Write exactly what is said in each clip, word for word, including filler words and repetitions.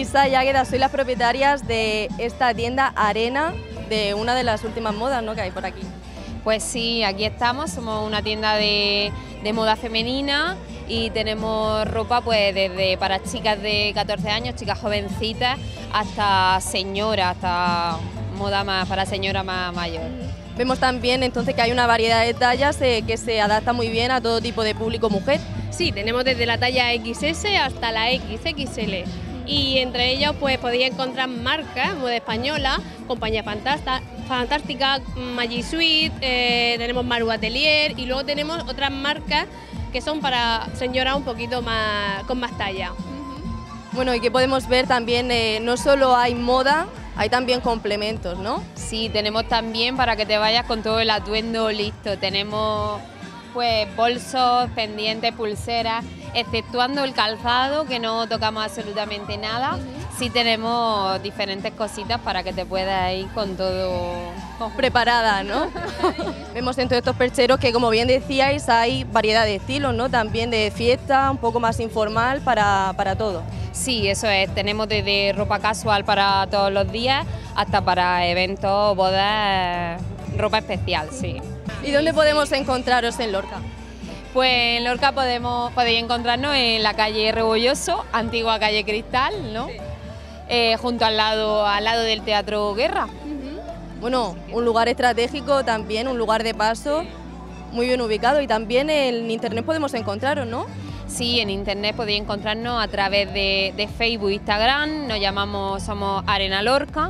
Isa y Águeda, sois las propietarias de esta tienda Arena, de una de las últimas modas, ¿no?, que hay por aquí. Pues sí, aquí estamos, somos una tienda de, de moda femenina y tenemos ropa pues desde para chicas de catorce años, chicas jovencitas, hasta señoras, hasta moda más para señora más mayor. Vemos también entonces que hay una variedad de tallas eh, que se adapta muy bien a todo tipo de público mujer. Sí, tenemos desde la talla equis ese hasta la equis equis ele. Y entre ellos pues podéis encontrar marcas, moda española, Compañía Fantástica, Fantástica, Magic Suite, eh, tenemos Maru Atelier y luego tenemos otras marcas que son para señoras un poquito más con más talla. Bueno, y que podemos ver también, eh, no solo hay moda, hay también complementos, ¿no? Sí, tenemos también para que te vayas con todo el atuendo listo, tenemos pues bolsos, pendientes, pulseras, exceptuando el calzado, que no tocamos absolutamente nada. Sí tenemos diferentes cositas para que te puedas ir con todo con preparada, ¿no? Vemos dentro de estos percheros que, como bien decíais, hay variedad de estilos, ¿no? También de fiesta, un poco más informal para, para todo. Sí, eso es, tenemos desde ropa casual para todos los días hasta para eventos, bodas, ropa especial, sí. ¿Y dónde podemos encontraros en Lorca? Pues en Lorca podemos, podéis encontrarnos en la calle Rebolloso, antigua calle Cristal, ¿no? Sí. Eh, junto al lado, al lado del Teatro Guerra. Uh-huh. Bueno, un lugar estratégico también, un lugar de paso, muy bien ubicado, y también en internet podemos encontraros, ¿no? Sí, en internet podéis encontrarnos a través de, de Facebook, Instagram, nos llamamos, somos Arena Lorca,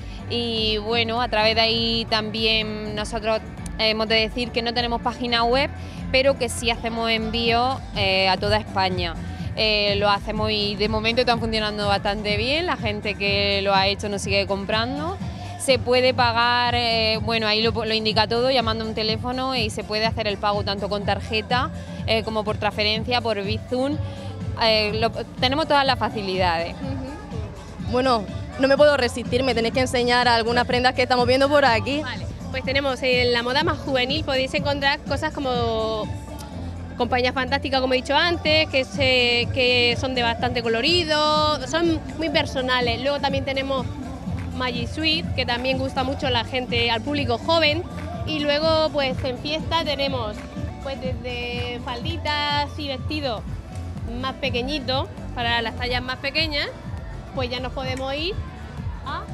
y bueno, a través de ahí también nosotros hemos de decir que no tenemos página web, pero que sí hacemos envíos eh, a toda España. Eh, lo hacemos y de momento están funcionando bastante bien, la gente que lo ha hecho nos sigue comprando. Se puede pagar, eh, bueno, ahí lo, lo indica todo, llamando a un teléfono, y se puede hacer el pago tanto con tarjeta eh, como por transferencia, por Bizum. Eh, lo, tenemos todas las facilidades. Uh-huh. Bueno, no me puedo resistir, me tenéis que enseñar algunas prendas que estamos viendo por aquí. Vale. Pues tenemos en la moda más juvenil, podéis encontrar cosas como Compañía Fantástica, como he dicho antes, que, se, que son de bastante colorido, son muy personales. Luego también tenemos Magic Suite, que también gusta mucho a la gente, al público joven. Y luego pues en fiesta tenemos pues desde falditas y vestidos más pequeñitos, para las tallas más pequeñas, pues ya nos podemos ir a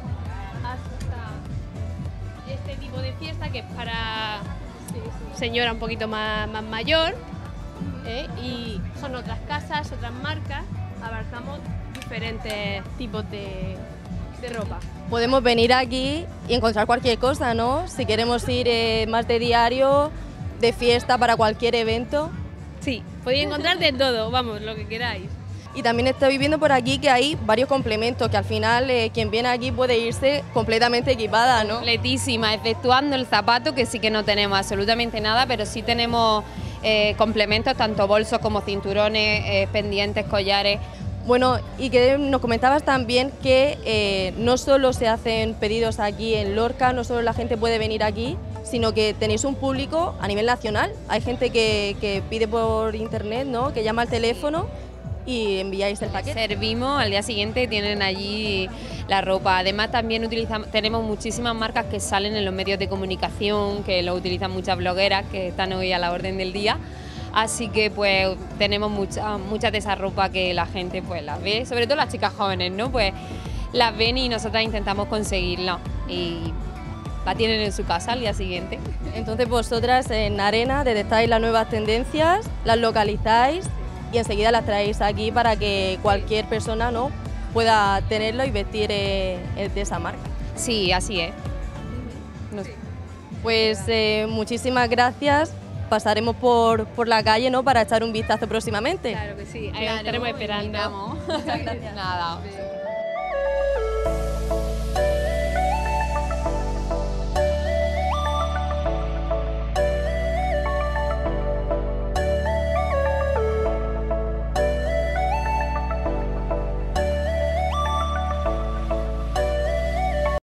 este tipo de fiesta, que es para señora un poquito más, más mayor, ¿eh? Y son otras casas, otras marcas, abarcamos diferentes tipos de, de ropa. Podemos venir aquí y encontrar cualquier cosa, ¿no? Si queremos ir eh, más de diario, de fiesta, para cualquier evento. Sí, podéis encontrar de todo, vamos, lo que queráis. Y también estoy viendo por aquí que hay varios complementos, que al final eh, quien viene aquí puede irse completamente equipada, ¿no? Completísima, exceptuando el zapato, que sí que no tenemos absolutamente nada, pero sí tenemos eh, complementos, tanto bolsos como cinturones, eh, pendientes, collares. Bueno, y que nos comentabas también que eh, no solo se hacen pedidos aquí en Lorca, no solo la gente puede venir aquí, sino que tenéis un público a nivel nacional. Hay gente que, que pide por internet, ¿no?, que llama al teléfono y enviáis el paquete. Servimos, al día siguiente tienen allí la ropa. Además también utilizamos, tenemos muchísimas marcas que salen en los medios de comunicación, que lo utilizan muchas blogueras que están hoy a la orden del día. Así que pues tenemos muchas muchas de esa ropa que la gente pues las ve, sobre todo las chicas jóvenes, ¿no? Pues las ven y nosotras intentamos conseguirla y la tienen en su casa al día siguiente. Entonces vosotras en Arena detectáis las nuevas tendencias, las localizáis y enseguida las traéis aquí para que cualquier persona, ¿no?, pueda tenerlo y vestir eh, de esa marca. Sí, así es. No sé. Pues eh, muchísimas gracias. Pasaremos por, por la calle, ¿no?, para echar un vistazo próximamente. Claro que sí, ahí claro, estaremos esperando. Muchas gracias. Nada.